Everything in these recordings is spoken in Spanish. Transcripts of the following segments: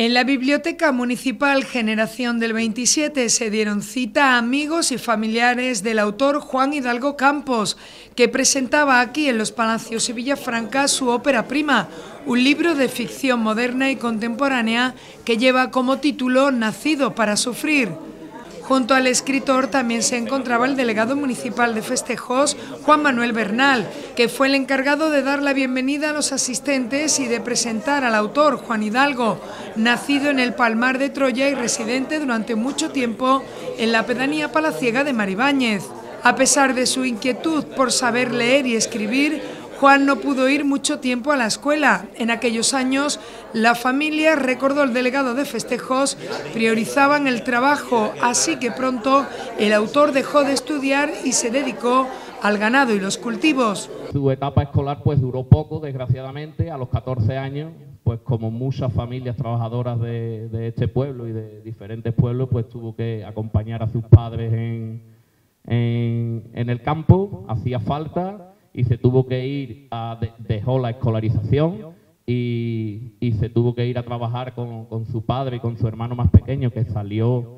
En la Biblioteca Municipal Generación del 27 se dieron cita a amigos y familiares del autor Juan Hidalgo Campos, que presentaba aquí en los Palacios y Villafranca su ópera prima, un libro de ficción moderna y contemporánea que lleva como título Nacido para sufrir. Junto al escritor también se encontraba el delegado municipal de festejos, Juan Manuel Bernal, que fue el encargado de dar la bienvenida a los asistentes y de presentar al autor, Juan Hidalgo, nacido en el Palmar de Troya y residente durante mucho tiempo en la pedanía palaciega de Maribáñez. A pesar de su inquietud por saber leer y escribir, Juan no pudo ir mucho tiempo a la escuela. En aquellos años, la familia, recordó el delegado de festejos, priorizaban el trabajo, así que pronto el autor dejó de estudiar y se dedicó al ganado y los cultivos. Su etapa escolar pues duró poco, desgraciadamente. A los 14 años, pues como muchas familias trabajadoras de este pueblo y de diferentes pueblos, pues tuvo que acompañar a sus padres en el campo, hacía falta. Y se tuvo que ir, dejó la escolarización y se tuvo que ir a trabajar con su padre y con su hermano más pequeño, que salió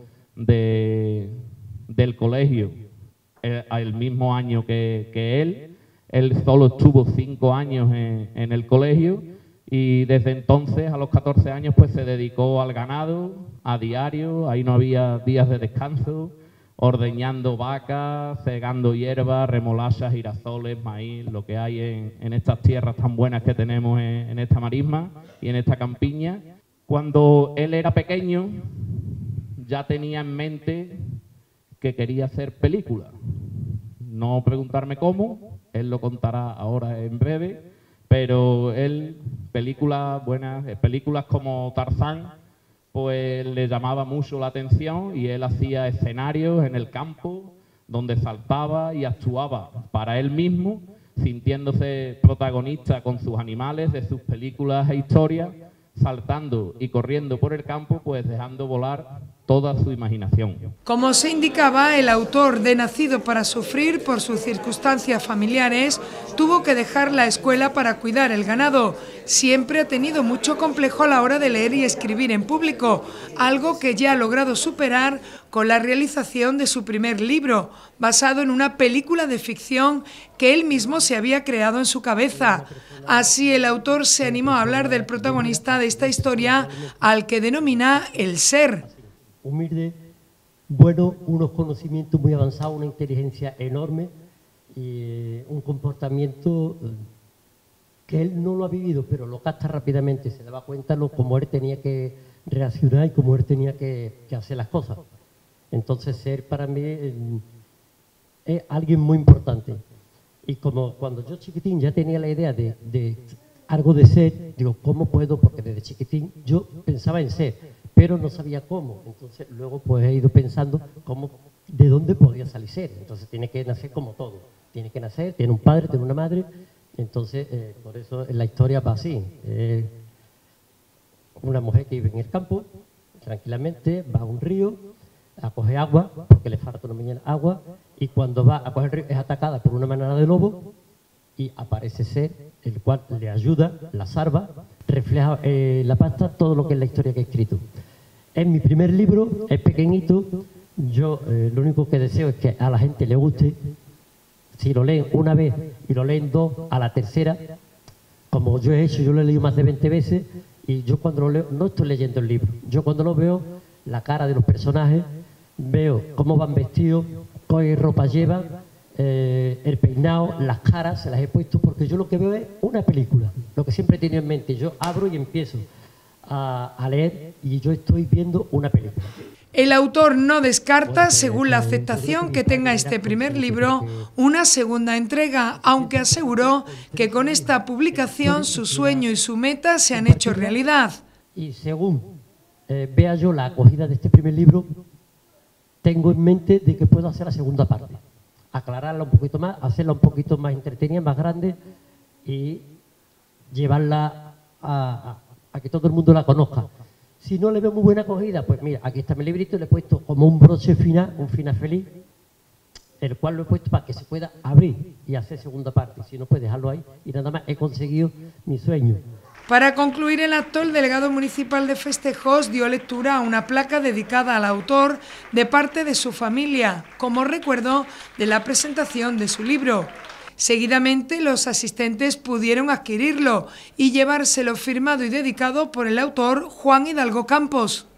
del colegio el mismo año que él. Él solo estuvo 5 años en el colegio y desde entonces, a los 14 años, pues se dedicó al ganado a diario. Ahí no había días de descanso, ordeñando vacas, segando hierbas, remolachas, girasoles, maíz, lo que hay en estas tierras tan buenas que tenemos en esta marisma y en esta campiña. Cuando él era pequeño ya tenía en mente que quería hacer película. No preguntarme cómo, él lo contará ahora en breve, pero él, películas buenas, películas como Tarzán, pues le llamaba mucho la atención y él hacía escenarios en el campo donde saltaba y actuaba para él mismo, sintiéndose protagonista con sus animales de sus películas e historias, saltando y corriendo por el campo, pues dejando volar toda su imaginación. Como se indicaba, el autor de Nacido para sufrir, por sus circunstancias familiares, tuvo que dejar la escuela para cuidar el ganado. Siempre ha tenido mucho complejo a la hora de leer y escribir en público, algo que ya ha logrado superar con la realización de su primer libro, basado en una película de ficción que él mismo se había creado en su cabeza. Así, el autor se animó a hablar del protagonista de esta historia, al que denomina el ser. Humilde, bueno, unos conocimientos muy avanzados, una inteligencia enorme y un comportamiento que él no lo ha vivido, pero lo capta rápidamente, se daba cuenta de cómo él tenía que reaccionar y cómo él tenía que hacer las cosas. Entonces, ser para mí es alguien muy importante. Y como cuando yo chiquitín ya tenía la idea de algo de ser, digo, ¿cómo puedo? Porque desde chiquitín yo pensaba en ser, pero no sabía cómo. Entonces luego pues he ido pensando de dónde podía salir ser. Entonces tiene que nacer como todo. Tiene que nacer, tiene un padre, tiene una madre. Entonces por eso la historia va así. Una mujer que vive en el campo, tranquilamente, va a un río a coger agua, porque le falta una mañana agua, y cuando va a coger el río es atacada por una manada de lobos y aparece ser, el cual le ayuda, la salva, refleja la pasta todo lo que es la historia que he escrito. Es mi primer libro, es pequeñito, yo lo único que deseo es que a la gente le guste. Si lo leen una vez y lo leen 2, a la tercera, como yo he hecho, yo lo he leído más de 20 veces, y yo cuando lo leo, no estoy leyendo el libro, yo cuando lo veo, la cara de los personajes, veo cómo van vestidos, qué ropa llevan, el peinado, las caras, se las he puesto porque yo lo que veo es una película, lo que siempre he tenido en mente. Yo abro y empiezo a leer y yo estoy viendo una película. El autor no descarta, según la aceptación que tenga este primer libro, una segunda entrega, aunque aseguró que con esta publicación su sueño y su meta se han hecho realidad. Y según vea yo la acogida de este primer libro, tengo en mente de que puedo hacer la segunda parte, aclararla un poquito más, hacerla un poquito más entretenida, más grande y llevarla a que todo el mundo la conozca. Si no le veo muy buena acogida, pues mira, aquí está mi librito, le he puesto como un broche final, un final feliz, el cual lo he puesto para que se pueda abrir y hacer segunda parte. Si no, pues dejarlo ahí y nada más he conseguido mi sueño. Para concluir el acto, el delegado municipal de festejos dio lectura a una placa dedicada al autor de parte de su familia, como recuerdo de la presentación de su libro. Seguidamente, los asistentes pudieron adquirirlo y llevárselo firmado y dedicado por el autor Juan Hidalgo Campos.